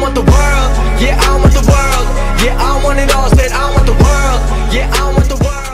want the world. Yeah, I want the world. Yeah, I want it all. Said I want the world. Yeah, I want the world.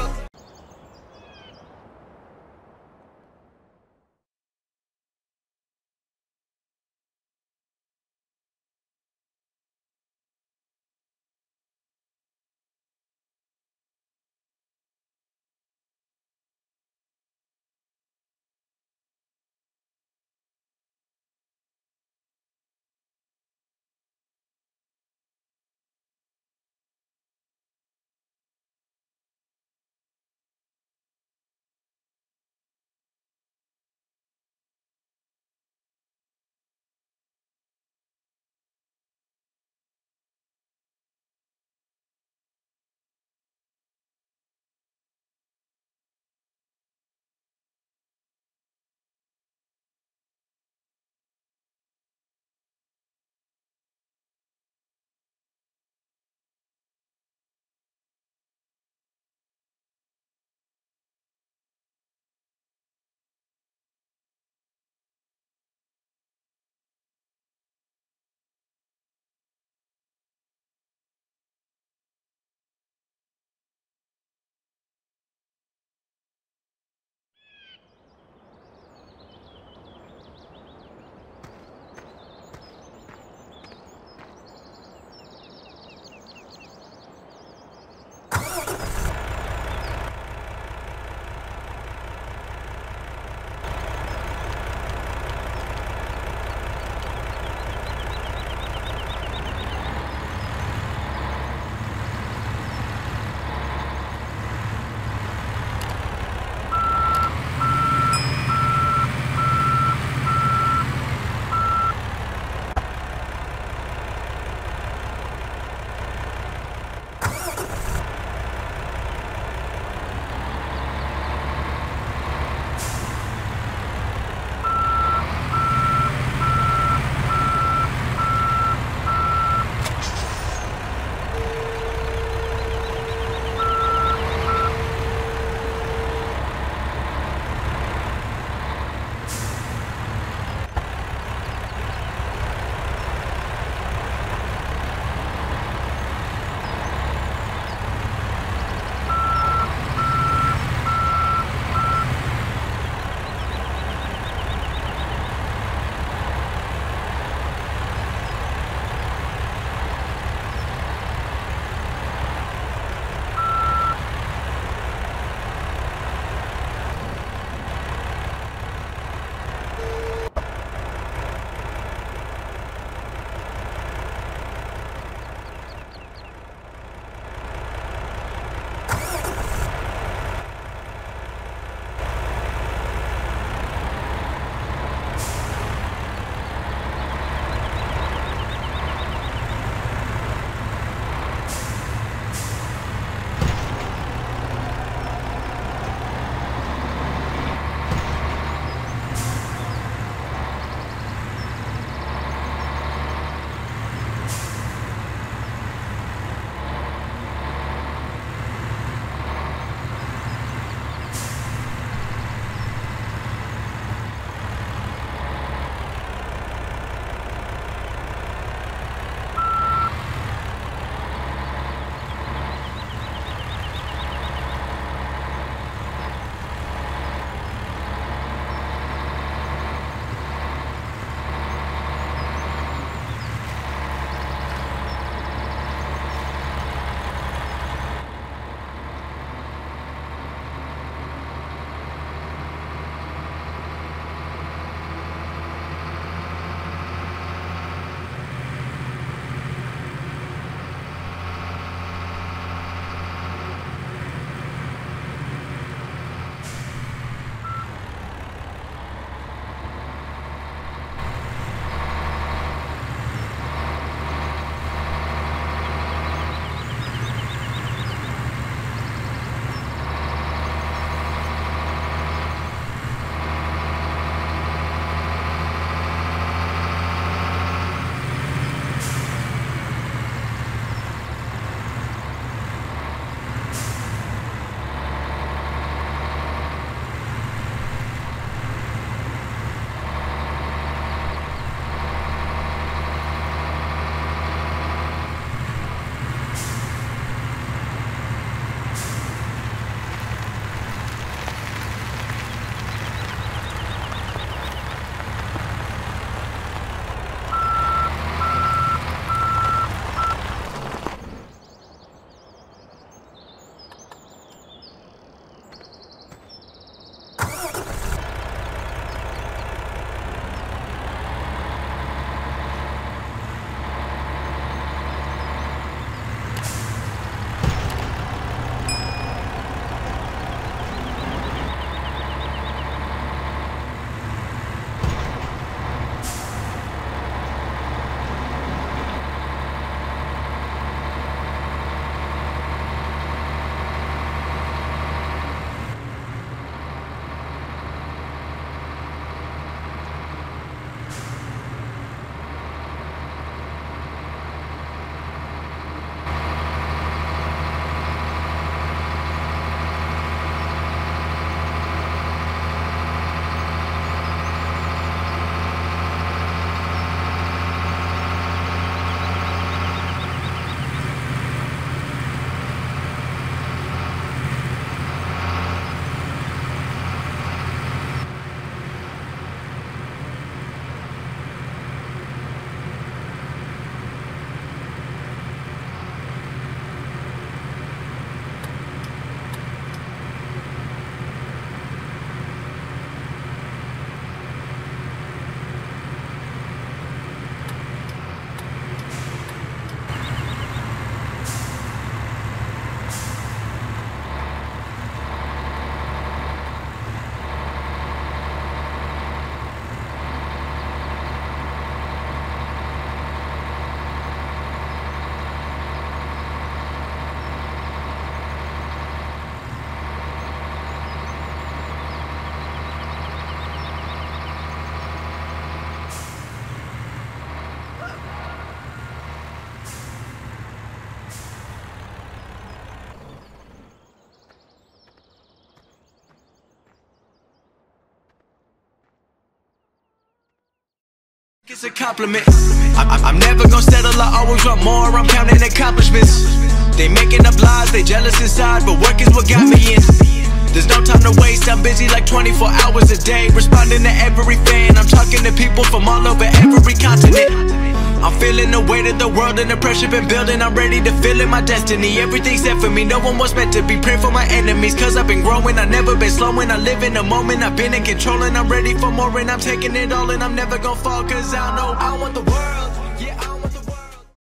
It's a compliment. I'm never gonna settle, I always want more. I'm counting accomplishments. They making up lies, they jealous inside, but work is what got me in. There's no time to waste, I'm busy like 24 hours a day, responding to every fan. I'm talking to people from all over every continent. I'm feeling the weight of the world and the pressure been building. I'm ready to feel in my destiny. Everything's set for me, no one was meant to be. Pray for my enemies, cause I've been growing. I've never been slowing, I live in the moment. I've been in control and I'm ready for more. And I'm taking it all and I'm never gonna fall, cause I know I want the world.